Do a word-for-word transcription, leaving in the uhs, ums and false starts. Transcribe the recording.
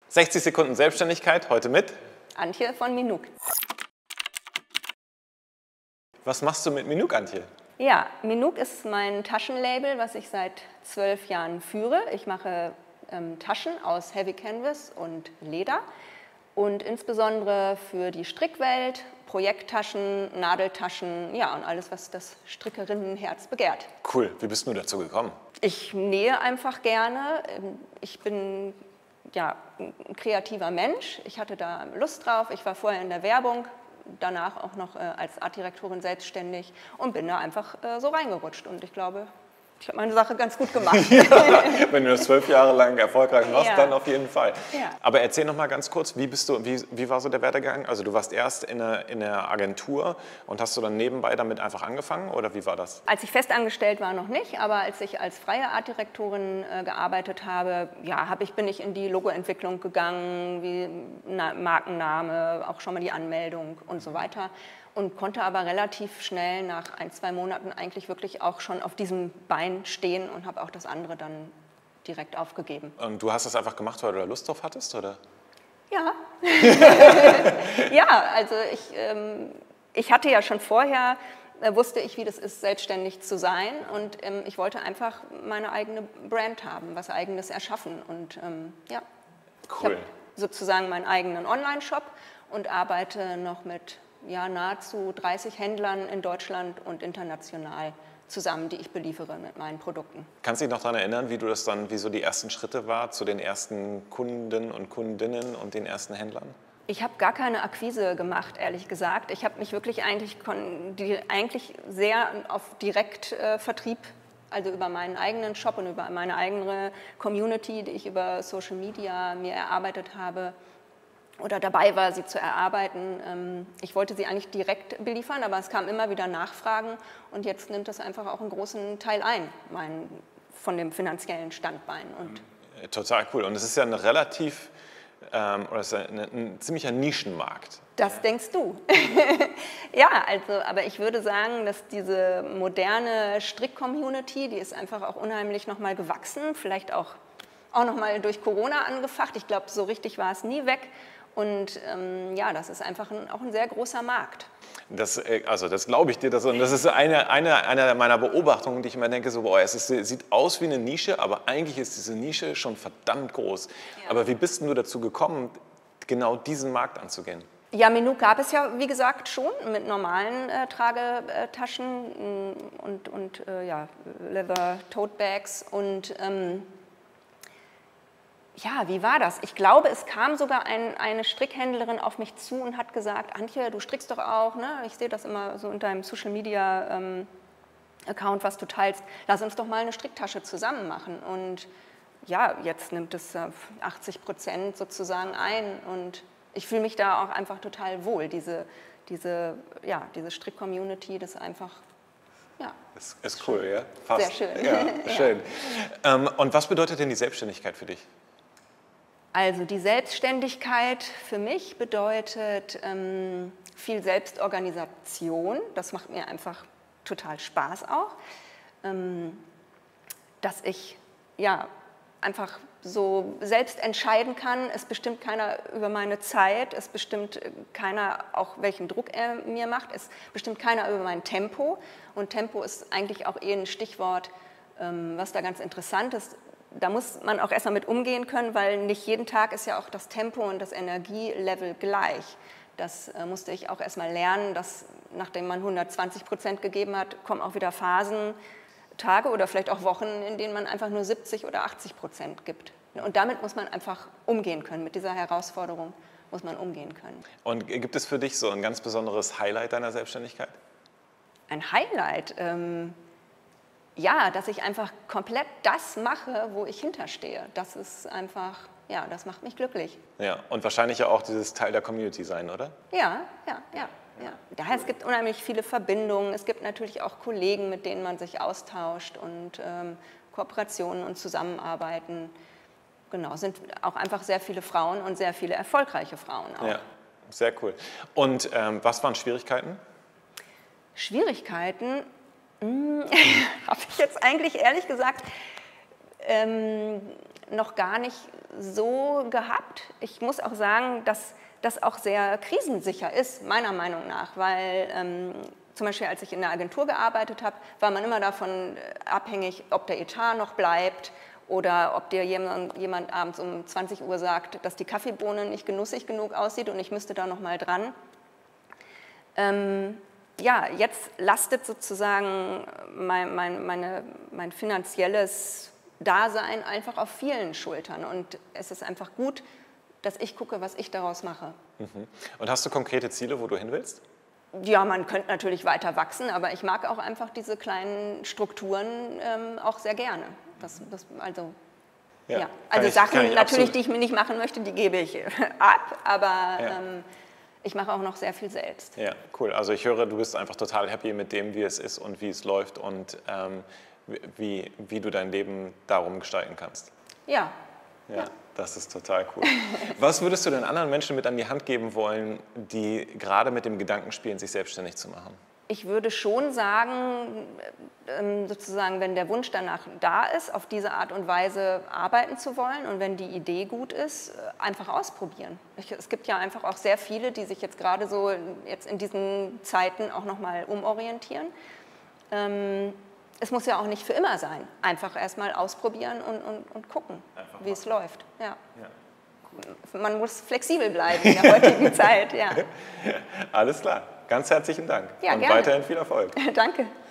sechzig Sekunden Selbstständigkeit, heute mit Antje von Minuk. Was machst du mit Minuk, Antje? Ja, Minuk ist mein Taschenlabel, was ich seit zwölf Jahren führe. Ich mache ähm, Taschen aus Heavy Canvas und Leder und insbesondere für die Strickwelt, Projekttaschen, Nadeltaschen, ja, und alles, was das Strickerinnenherz begehrt. Cool, wie bist du dazu gekommen? Ich nähe einfach gerne. Ich bin ja, ein kreativer Mensch. Ich hatte da Lust drauf. Ich war vorher in der Werbung, danach auch noch äh, als Artdirektorin selbstständig und bin da einfach äh, so reingerutscht. Und ich glaube, ich habe meine Sache ganz gut gemacht. Ja, wenn du das zwölf Jahre lang erfolgreich machst, Ja. dann auf jeden Fall. Ja. Aber erzähl noch mal ganz kurz, wie, bist du, wie, wie war so der Werdegang? Also du warst erst in der, in der Agentur und hast du dann nebenbei damit einfach angefangen oder wie war das? Als ich festangestellt war, noch nicht, aber als ich als freie Artdirektorin äh, gearbeitet habe, ja, hab ich, bin ich in die Logoentwicklung gegangen, wie Na, Markenname, auch schon mal die Anmeldung und so weiter. Und konnte aber relativ schnell nach ein, zwei Monaten eigentlich wirklich auch schon auf diesem Bein stehen und habe auch das andere dann direkt aufgegeben. Und du hast das einfach gemacht, weil du da Lust drauf hattest, oder? Ja, ja, also ich, ähm, ich hatte ja schon vorher, äh, wusste ich, wie das ist, selbstständig zu sein und ähm, ich wollte einfach meine eigene Brand haben, was Eigenes erschaffen und ähm, ja, Cool. ich habe sozusagen meinen eigenen Online-Shop und arbeite noch mit ja, nahezu dreißig Händlern in Deutschland und international zusammen, die ich beliefere mit meinen Produkten. Kannst du dich noch daran erinnern, wie du das dann, wie so die ersten Schritte war zu den ersten Kunden und Kundinnen und den ersten Händlern? Ich habe gar keine Akquise gemacht, ehrlich gesagt. Ich habe mich wirklich eigentlich, die, eigentlich sehr auf Direktvertrieb, äh, also über meinen eigenen Shop und über meine eigene Community, die ich über Social Media mir erarbeitet habe, oder dabei war, sie zu erarbeiten. Ich wollte sie eigentlich direkt beliefern, aber es kamen immer wieder Nachfragen und jetzt nimmt das einfach auch einen großen Teil ein, mein, von dem finanziellen Standbein. Und Total cool. Und es ist ja eine relativ, ähm, oder es ist ein, ein ziemlicher Nischenmarkt. Das denkst du. Ja, also, aber ich würde sagen, dass diese moderne Strick-Community, die ist einfach auch unheimlich nochmal gewachsen, vielleicht auch, auch nochmal durch Corona angefacht. Ich glaube, so richtig war es nie weg. Und ähm, ja, das ist einfach ein, auch ein sehr großer Markt. Das, also das glaube ich dir. Das, und das ist eine, eine, eine meiner Beobachtungen, die ich immer denke, so, boah, es ist, sieht aus wie eine Nische, aber eigentlich ist diese Nische schon verdammt groß. Ja. Aber wie bist du dazu gekommen, genau diesen Markt anzugehen? Ja, Minuk gab es ja, wie gesagt, schon mit normalen äh, Tragetaschen und, und äh, ja, Leather Tote Bags und ähm, ja, wie war das? Ich glaube, es kam sogar ein, eine Strickhändlerin auf mich zu und hat gesagt, Antje, du strickst doch auch, ne? Ich sehe das immer so in deinem Social Media ähm, Account, was du teilst. Lass uns doch mal eine Stricktasche zusammen machen. Und ja, jetzt nimmt es äh, achtzig Prozent sozusagen ein und ich fühle mich da auch einfach total wohl. Diese, diese, ja, diese Strick-Community, das ist einfach, ja. Ist, ist cool, ja? Fast. Sehr schön. Ja, Ja. schön. Ähm, und was bedeutet denn die Selbstständigkeit für dich? Also die Selbstständigkeit für mich bedeutet ähm, viel Selbstorganisation. Das macht mir einfach total Spaß auch. Ähm, dass ich ja, einfach so selbst entscheiden kann. Es bestimmt keiner über meine Zeit, es bestimmt keiner auch, welchen Druck er mir macht. Es bestimmt keiner über mein Tempo. Und Tempo ist eigentlich auch eher ein Stichwort, ähm, was da ganz interessant ist. Da muss man auch erstmal mit umgehen können, weil nicht jeden Tag ist ja auch das Tempo und das Energielevel gleich. Das äh, musste ich auch erstmal lernen, dass nachdem man hundertzwanzig Prozent gegeben hat, kommen auch wieder Phasen, Tage oder vielleicht auch Wochen, in denen man einfach nur siebzig oder achtzig Prozent gibt. Und damit muss man einfach umgehen können, mit dieser Herausforderung muss man umgehen können. Und gibt es für dich so ein ganz besonderes Highlight deiner Selbstständigkeit? Ein Highlight? Ähm Ja, dass ich einfach komplett das mache, wo ich hinterstehe. Das ist einfach, ja, das macht mich glücklich. Ja, und wahrscheinlich ja auch dieses Teil der Community sein, oder? Ja, ja, ja. ja. Daher, es gibt unheimlich viele Verbindungen. Es gibt natürlich auch Kollegen, mit denen man sich austauscht und ähm, Kooperationen und Zusammenarbeiten. Genau, es sind auch einfach sehr viele Frauen und sehr viele erfolgreiche Frauen auch. Ja, sehr cool. Und ähm, was waren Schwierigkeiten? Schwierigkeiten? Hm, habe ich jetzt eigentlich ehrlich gesagt, ähm, noch gar nicht so gehabt. Ich muss auch sagen, dass das auch sehr krisensicher ist, meiner Meinung nach, weil ähm, zum Beispiel als ich in der Agentur gearbeitet habe, war man immer davon abhängig, ob der Etat noch bleibt oder ob dir jemand, jemand abends um zwanzig Uhr sagt, dass die Kaffeebohne nicht genussig genug aussieht und ich müsste da noch mal dran. Ähm, ja, jetzt lastet sozusagen mein, mein, meine, mein finanzielles Dasein einfach auf vielen Schultern und es ist einfach gut, dass ich gucke, was ich daraus mache. Mhm. Und hast du konkrete Ziele, wo du hin willst? Ja, man könnte natürlich weiter wachsen, aber ich mag auch einfach diese kleinen Strukturen ähm, auch sehr gerne. Das, das, also ja, ja. also ich, Sachen natürlich, die ich mir nicht machen möchte, die gebe ich ab, aber ja. ähm, ich mache auch noch sehr viel selbst. Ja, cool. Also ich höre, du bist einfach total happy mit dem, wie es ist und wie es läuft und ähm, wie, wie du dein Leben darum gestalten kannst. Ja. Ja. ja. Das ist total cool. Was würdest du den anderen Menschen mit an die Hand geben wollen, die gerade mit dem Gedanken spielen, sich selbstständig zu machen? Ich würde schon sagen, sozusagen, wenn der Wunsch danach da ist, auf diese Art und Weise arbeiten zu wollen und wenn die Idee gut ist, einfach ausprobieren. Es gibt ja einfach auch sehr viele, die sich jetzt gerade so jetzt in diesen Zeiten auch nochmal umorientieren. Es muss ja auch nicht für immer sein. Einfach erstmal ausprobieren und, und, und gucken, wie es läuft. Ja. Ja. Man muss flexibel bleiben in der heutigen Zeit. Ja. Alles klar. Ganz herzlichen Dank. Ja, und gerne. weiterhin viel Erfolg. Danke.